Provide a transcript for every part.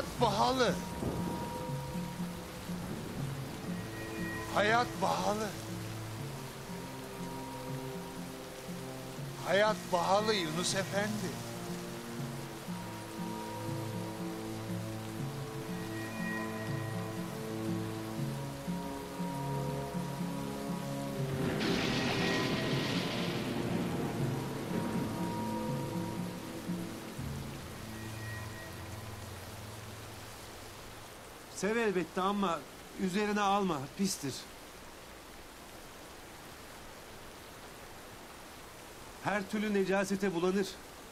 Hayat pahalı. Hayat pahalı. Hayat pahalı Yunus Efendi. Sev elbette ama üzerine alma, pistir. Her türlü necasete bulanır.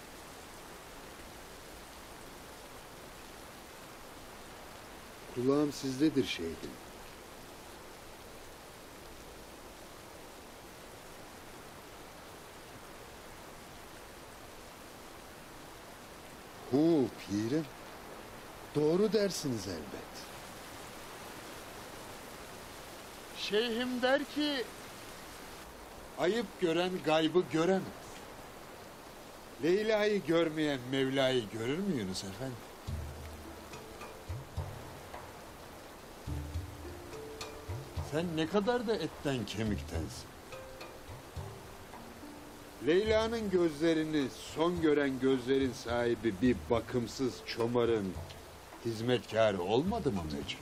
Kulağım sizdedir şeyhim. Pirim. Doğru dersiniz elbet. Şeyhim der ki, ayıp gören gaybı göremez. Leyla'yı görmeyen Mevla'yı görür mü Yunus Efendi? Sen ne kadar da etten kemiktensin. Leyla'nın gözlerini son gören gözlerin sahibi bir bakımsız çomarın hizmetkarı olmadı mı Mecnun?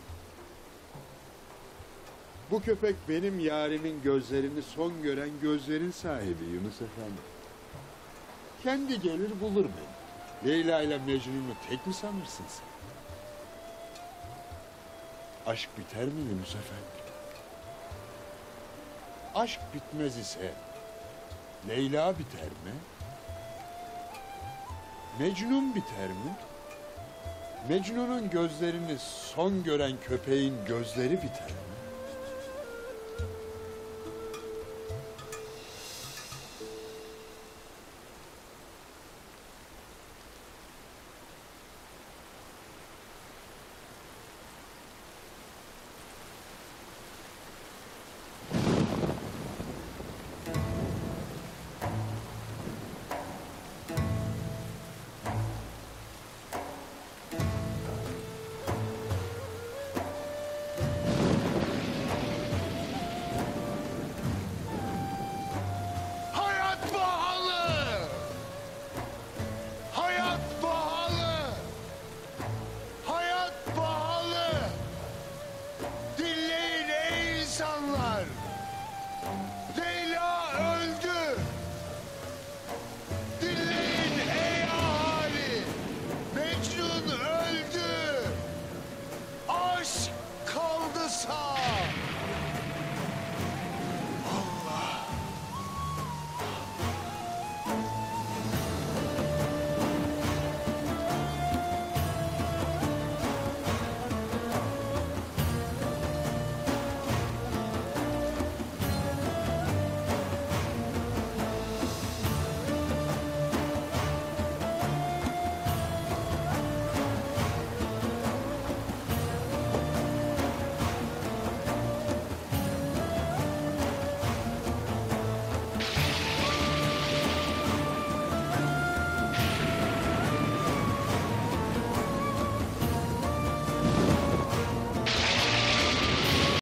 Bu köpek benim yarimin gözlerini son gören gözlerin sahibi Yunus Efendi. Kendi gelir bulur beni. Leyla ile Mecnun'u tek mi sanırsın sen? Aşk biter mi Yunus Efendi? Aşk bitmez ise Leyla biter mi? Mecnun biter mi? Mecnun'un gözlerini son gören köpeğin gözleri biter mi?